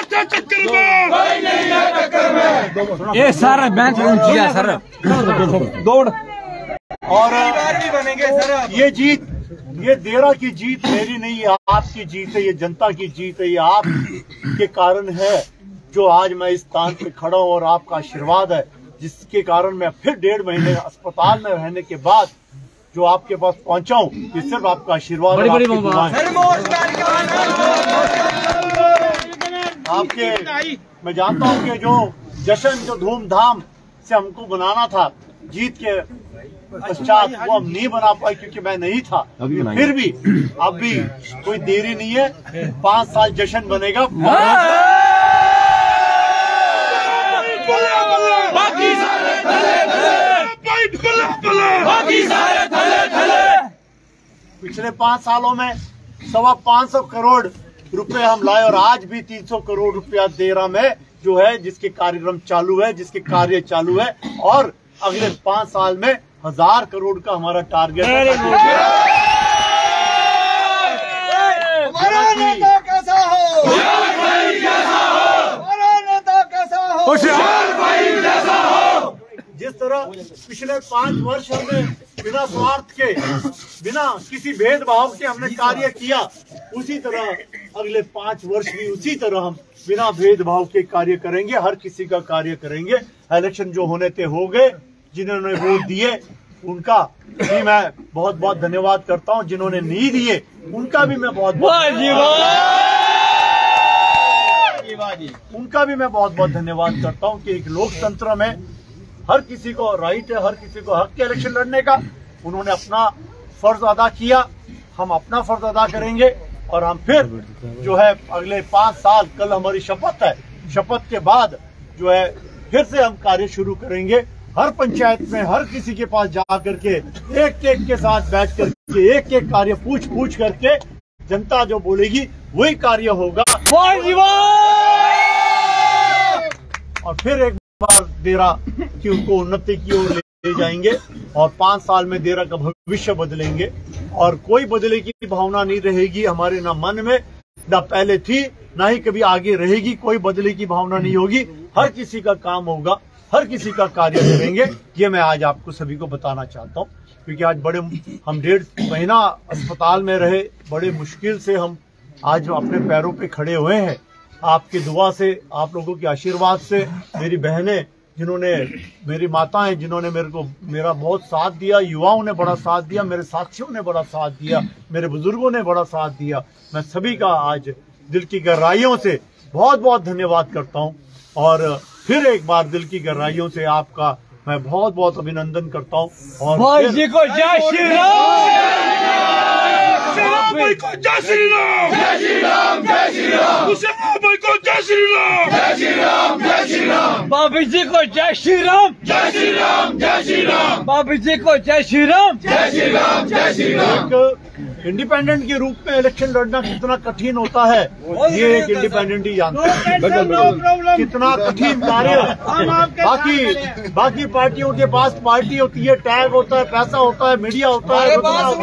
चक्कर में कोई नहीं है टक्कर में। ये सर मैच किया सर दौड़ और भी बनेंगे सर। ये जीत, ये देरा की जीत मेरी नहीं है, आपकी जीत है, ये जनता की जीत है, ये आप के कारण है जो आज मैं इस स्थान पे खड़ा हूँ और आपका आशीर्वाद है जिसके कारण मैं फिर 1.5 महीने अस्पताल में रहने के बाद जो आपके पास पहुंचा हूँ, ये सिर्फ आपका आशीर्वाद है, आपके। मैं जानता हूँ कि जो जश्न जो धूमधाम से हमको बनाना था जीत के पश्चात वो हम नहीं बना पाए क्योंकि मैं नहीं था। फिर भी अब भी कोई देरी नहीं है, 5 साल जश्न बनेगा। पिछले 5 सालों में 525 करोड़ रुपए हम लाए और आज भी 300 करोड़ रुपया देरा में जो है जिसके कार्यक्रम चालू है, जिसके कार्य चालू है और अगले 5 साल में 1000 करोड़ का हमारा टारगेट है। कैसा हो जिस तरह पिछले 5 वर्ष हमने बिना स्वार्थ के, बिना किसी भेदभाव के हमने कार्य किया, उसी तरह अगले 5 वर्ष भी उसी तरह हम बिना भेदभाव के कार्य करेंगे, हर किसी का कार्य करेंगे। इलेक्शन जो होने थे हो गए, जिन्होंने वोट दिए उनका भी मैं बहुत बहुत धन्यवाद करता हूं, जिन्होंने नहीं दिए उनका भी मैं बहुत बहुत धन्यवाद करता हूं कि एक लोकतंत्र में हर किसी को राइट है, हर किसी को हक के इलेक्शन लड़ने का। उन्होंने अपना फर्ज अदा किया, हम अपना फर्ज अदा करेंगे और हम फिर जो है अगले 5 साल, कल हमारी शपथ है, शपथ के बाद जो है फिर से हम कार्य शुरू करेंगे। हर पंचायत में हर किसी के पास जा करके एक के साथ बैठ करके एक कार्य पूछ करके जनता जो बोलेगी वही कार्य होगा और फिर एक बार देरा की उनको उन्नति की ओर ले जाएंगे और 5 साल में देरा का भविष्य बदलेंगे और कोई बदले की भावना नहीं रहेगी हमारे ना मन में, ना पहले थी, ना ही कभी आगे रहेगी। कोई बदले की भावना नहीं होगी, हर किसी का काम होगा, हर किसी का कार्य करेंगे। ये मैं आज आपको सभी को बताना चाहता हूँ क्योंकि आज हम 1.5 महीना अस्पताल में रहे, बड़े मुश्किल से हम आज अपने पैरों पे खड़े हुए हैं। आपकी दुआ से, आप लोगों के आशीर्वाद से, मेरी बहनें जिन्होंने, मेरी माताएं जिन्होंने मेरा बहुत साथ दिया, युवाओं ने बड़ा साथ दिया, मेरे साथियों ने बड़ा साथ दिया, मेरे बुजुर्गों ने बड़ा साथ दिया, मैं सभी का आज दिल की गहराइयों से बहुत बहुत धन्यवाद करता हूं और फिर एक बार दिल की गहराइयों से आपका मैं बहुत बहुत अभिनंदन करता हूं। और भाई जी को जय श्री राम, भाई को जय श्री राम, जय श्री राम, जय श्री राम, भाई को जय श्री राम, जय श्री राम, जय श्री राम, बाबी जी को जय श्री राम, जय श्री राम, जय श्री राम, बाबी जी को जय श्री राम, जय श्री राम, जय श्री राम। एक इंडिपेंडेंट के रूप में इलेक्शन लड़ना कितना कठिन होता है ये एक इंडिपेंडेंट ही जानता है, कितना कठिन कार्य। बाकी पार्टियों के पास पार्टी होती है, टैग होता है, पैसा होता है, मीडिया होता है,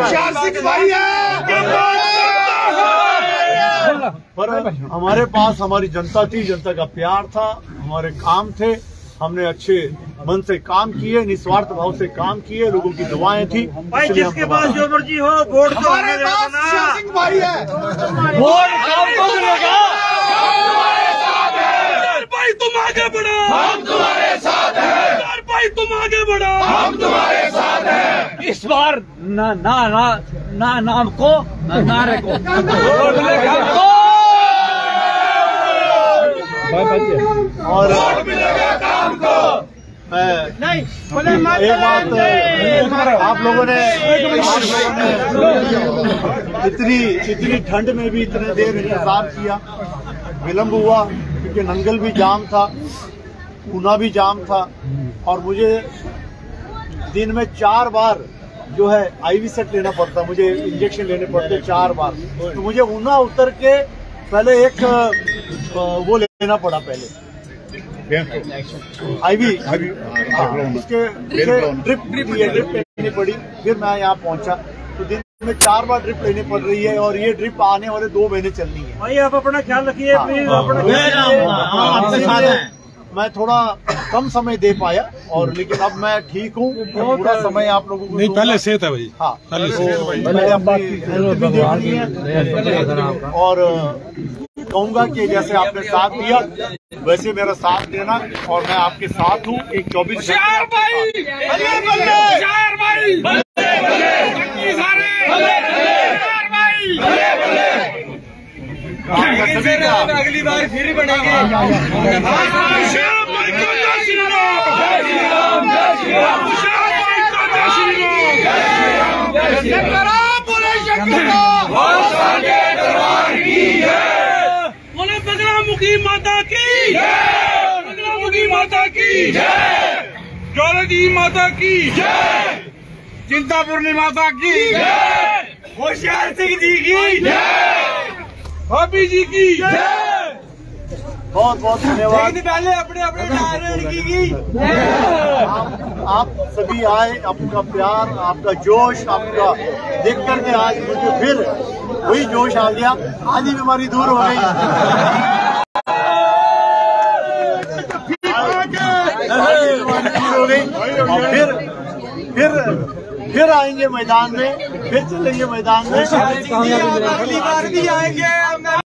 पर हमारे पास हमारी जनता थी, जनता का प्यार था, हमारे काम थे, हमने अच्छे मन से काम किए, निस्वार्थ भाव से काम किए, लोगों की दुआएं थी। भाई जिसके पास जो मर्जी हो, वोट तो हमारे पास भाई है, वोट हमको मिलेगा, भाई तुम आगे बढ़ो, हम तुम्हारे साथ हैं, भाई तुम आगे बढ़ो, हम तुम्हारे साथ हैं। इस बार ना नाम को ना नारे को वोट मिलेगा हमको, और वोट मिलेगा काम को। नहीं एक बात, आप लोगों ने इतनी ठंड में भी इतने देर इंतजार किया, विलम्ब हुआ क्योंकि नंगल भी जाम था, ऊना भी जाम था और मुझे दिन में 4 बार जो है IV सेट लेना पड़ता, मुझे इंजेक्शन लेने पड़ते 4 बार। तो मुझे ऊना उतर के पहले एक वो लेना पड़ा, पहले IV उसके ड्रिप लेनी पड़ी, फिर मैं यहाँ पहुंचा। तो दिन में 4 बार ड्रिप लेनी पड़ रही है और ये ड्रिप आने वाले 2 महीने चलनी है। भाई आप अपना ख्याल रखिए प्लीज, अपना आपके साथ हैं। मैं थोड़ा कम समय दे पाया और लेकिन अब मैं ठीक हूँ। पूरा समय आप लोगों को नहीं, पहले सेहत है भाई। हाँ, पहले मैंने अपनी हेल्थ भी देख ली है और कहूँगा कि जैसे आपने साथ दिया वैसे मेरा साथ देना और मैं आपके साथ हूँ। एक 24 अगली बार फिर बनेंगे। बोले बगलामुखी माता की, बगलामुखी माता की, ज्वालाजी माता की, चिंतापूर्णी माता की, होशियार सिंह जी की, भाभी जी की, बहुत बहुत धन्यवाद। पहले अपने अपने की आप सभी आए, आपका प्यार, आपका जोश, आपका देख करके आज मुझे फिर वही जोश आ गया। आज ही बीमारी दूर हो गई। हो गई और फिर आएंगे मैदान में, फिर चलेंगे मैदान में। अगली बार भी आएंगे।